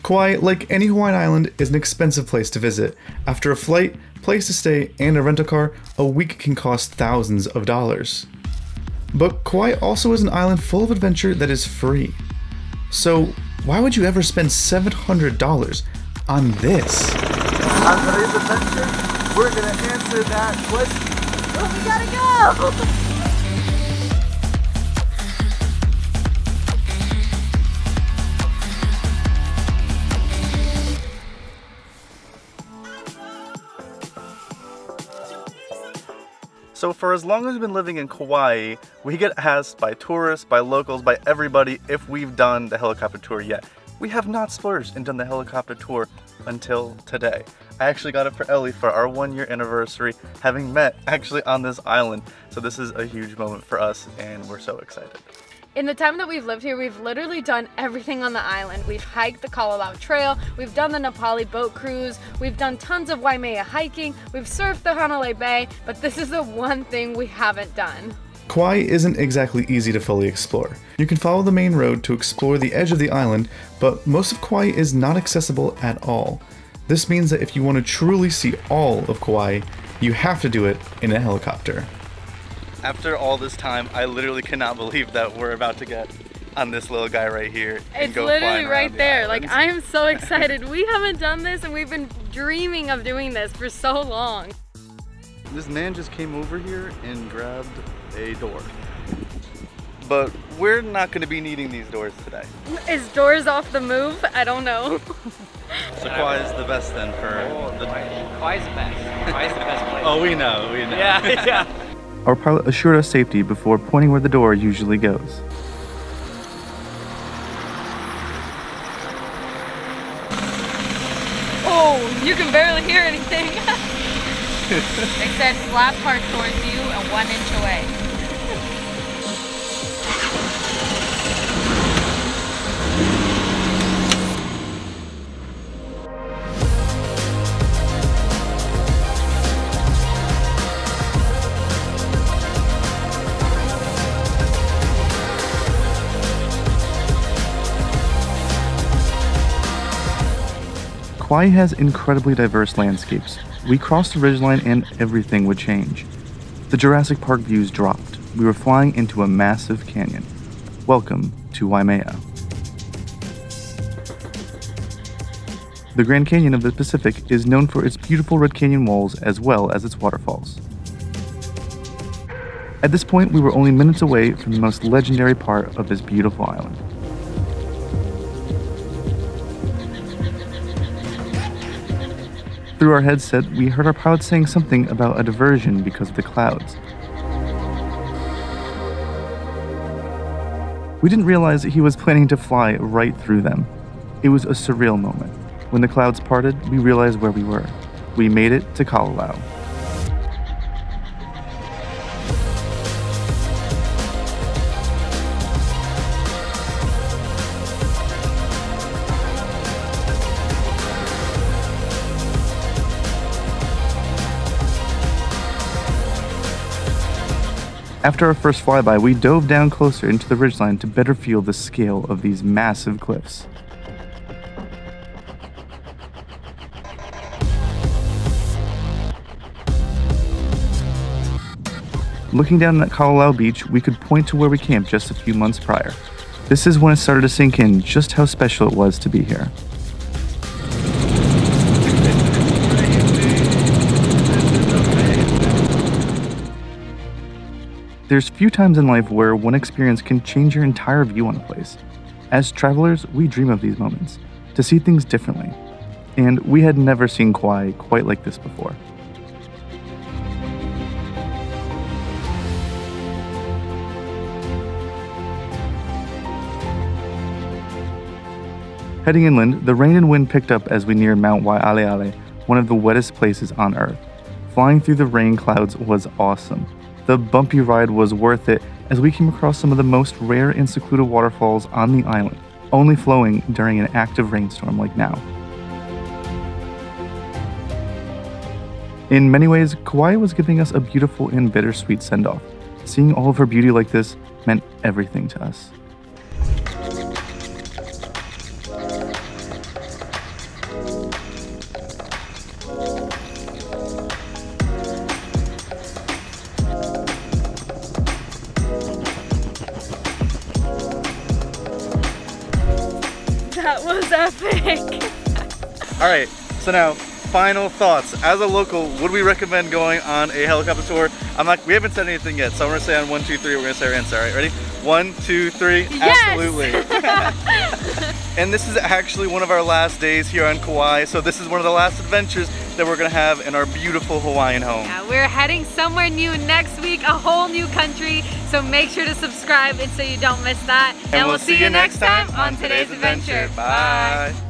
Kauai, like any Hawaiian island, is an expensive place to visit. After a flight, place to stay, and a rental car, a week can cost thousands of dollars. But Kauai also is an island full of adventure that is free. So why would you ever spend $700 on this? On today's adventure, we're gonna answer that question. Oh, we gotta go! So for as long as we've been living in Kauai, we get asked by tourists, by locals, by everybody if we've done the helicopter tour yet. We have not splurged and done the helicopter tour until today. I actually got it for Ellie for our 1-year anniversary, having met actually on this island. So this is a huge moment for us and we're so excited. In the time that we've lived here, we've literally done everything on the island. We've hiked the Kauai Trail, we've done the Nepali boat cruise, we've done tons of Waimea hiking, we've surfed the Hanalei Bay, but this is the one thing we haven't done. Kauai isn't exactly easy to fully explore. You can follow the main road to explore the edge of the island, but most of Kauai is not accessible at all. This means that if you want to truly see all of Kauai, you have to do it in a helicopter. After all this time, I literally cannot believe that we're about to get on this little guy right here and it's go literally right the there. island. Like, I am so excited. We haven't done this and we've been dreaming of doing this for so long. This man just came over here and grabbed a door. But we're not going to be needing these doors today. Is doors off the move? I don't know. So Kauai is the best then for the... Kauai's the best. Kauai's the best place. Oh, we know. Yeah, yeah. Our pilot assured us safety before pointing where the door usually goes. Oh, you can barely hear anything. They said flat part towards you and 1 inch away. Kauai has incredibly diverse landscapes. We crossed the ridgeline and everything would change. The Jurassic Park views dropped. We were flying into a massive canyon. Welcome to Waimea. The Grand Canyon of the Pacific is known for its beautiful red canyon walls as well as its waterfalls. At this point, we were only minutes away from the most legendary part of this beautiful island. Through our headset, we heard our pilot saying something about a diversion because of the clouds. We didn't realize that he was planning to fly right through them. It was a surreal moment. When the clouds parted, we realized where we were. We made it to Kauai. After our first flyby, we dove down closer into the ridgeline to better feel the scale of these massive cliffs. Looking down at Kauai Beach, we could point to where we camped just a few months prior. This is when it started to sink in just how special it was to be here. There's few times in life where one experience can change your entire view on a place. As travelers, we dream of these moments, to see things differently. And we had never seen Kauai quite like this before. Heading inland, the rain and wind picked up as we neared Mount Waialeale, one of the wettest places on Earth. Flying through the rain clouds was awesome. The bumpy ride was worth it as we came across some of the most rare and secluded waterfalls on the island, only flowing during an active rainstorm like now. In many ways, Kauai was giving us a beautiful and bittersweet send-off. Seeing all of her beauty like this meant everything to us. That was epic. All right, so now, final thoughts. As a local, would we recommend going on a helicopter tour? We haven't said anything yet, so I'm gonna say on 1, 2, 3, we're gonna say our answer. All right, ready? 1, 2, 3, yes! Absolutely. And this is actually one of our last days here on Kauai, so this is one of the last adventures that we're gonna have in our beautiful Hawaiian home. Yeah, we're heading somewhere new next week, a whole new country, so make sure to subscribe and so you don't miss that. And we'll see you next time on today's adventure. Bye.